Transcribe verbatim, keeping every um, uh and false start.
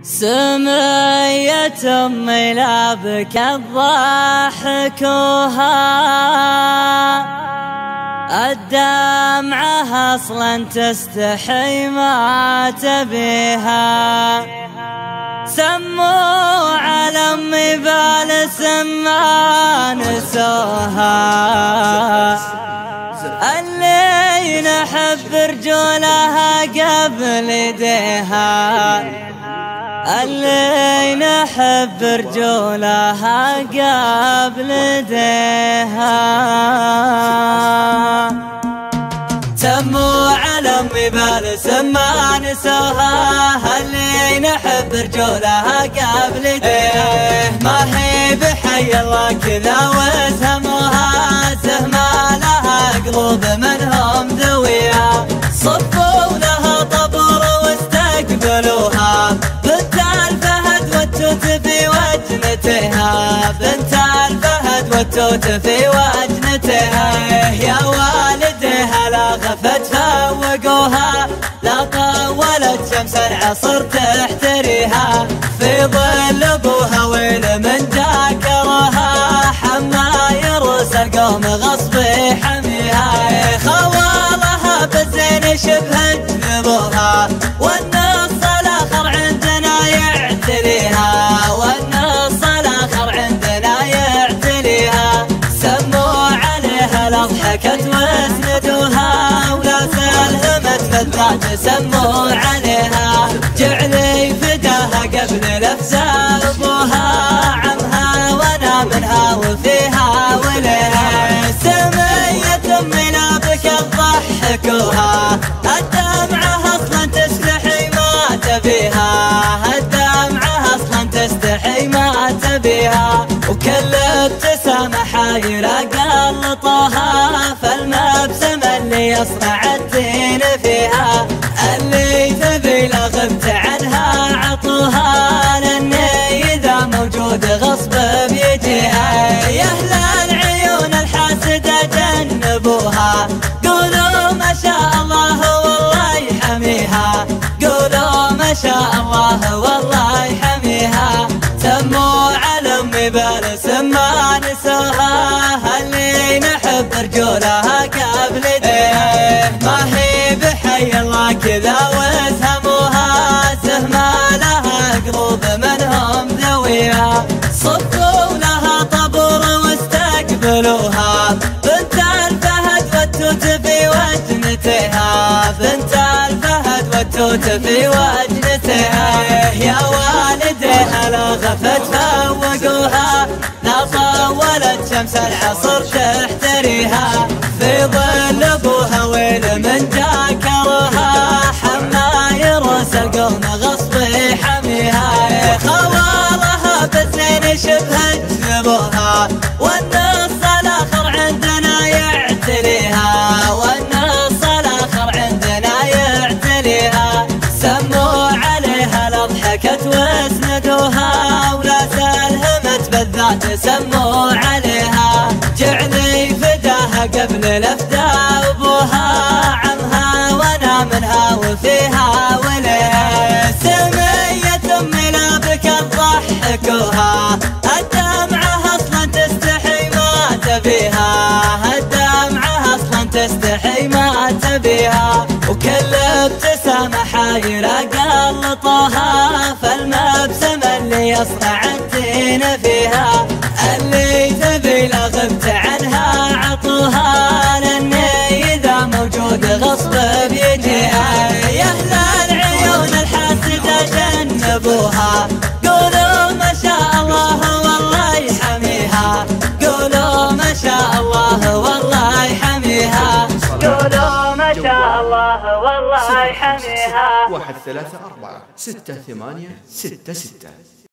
سمية أمي لابك الضحكوها، الدمعة أصلا تستحي ما تبيها. سموا على أمي بالاسم ما نسوها، اللي نحب رجولها قبل يديها، اللي نحب رجولها قبل يديها. سموا على أمي بالاسم ما نسوها، اللي نحب رجولها قبل يديها. ما هي بحي الله كذا وسهموها، سهما لها قلوب منهم ذويها. صفوا لها طبور واستقبلوها، بنت الفهد والتوت في وجنتها، بنت الفهد والتوت في وجنتها. يا والدها لا غفت فوقوها، لا طولت شمس العصر تحتريها. في ظل ابوها ويل من ذاكرها، حما يرس القوم غصب حميها. خوالها بالزين شبه جنبوها، والنص الاخر عندنا يعتليها، والنص الاخر عندنا يعتليها. سموا عليها لاضحكت واسندوها، ولا سلمت بالذات سموا عليها. جعلي فداها قبل لفزة ابوها، عمها وانا منها وفيها وليها. سمية أمي لابك تضحكوها، الدمعة اصلا تستحي ما تبيها، الدمعة اصلا تستحي ما تبيها. وكل ابتسامة حايرة قلطوها، فالمبسم اللي يصنع الدين فيها. اللي تبي لا غبت عنها عطوها، لاني اذا موجود غصب بيجيها. يا اهل العيون الحاسدة جنبوها، قولوا ما شاء الله والله يحميها، قولوا ما شاء الله والله يحميها. سموا على أمي بالاسم ما نسوها، اللي نحب رجولها قبل يديها. ما هي بحي الله كذا وسهموها، سهما لها قلوب منهم ذويها. صفوا لها طبور واستقبلوها، بنت الفهد والتوت في وجنتها، بنت الفهد والتوت في وجنتها. يا والدها لا غفت فوقوها، لا طولت شمس العصر تحتريها. في ظل ابوها ويل من ذاكرها، حما يرس القوم غصب حميها. خوالها بالزين شبه جنبوها، والنص الاخر عندنا يعتليها، والنص الاخر عندنا يعتليها. سموا عليها لاضحكت واسندوها، ولا سلهمت بالذات سموا عليها. جعلي فداها قبل لفدا ابوها، عمها وانا منها وفيها وليها. سمية أمي لابك تضحكوها، الدمعة اصلا تستحي ما تبيها، الدمعة اصلا تستحي ما تبيها. وكل ابتسامة حايرة قلطوها، فالمبسم اللي يصنع الدين فيها. اللي تبي لا غبت عنها عطوها، لاني اذا موجود غصب بيجيها. يا اهل العيون الحاسدة جنبوها، قولوا ما شاء الله والله يحميها، قولوا ما شاء الله والله يحميها، قولوا ما شاء الله والله يحميها. واحد ثلاثة أربعة ستة ثمانية ستة ستة.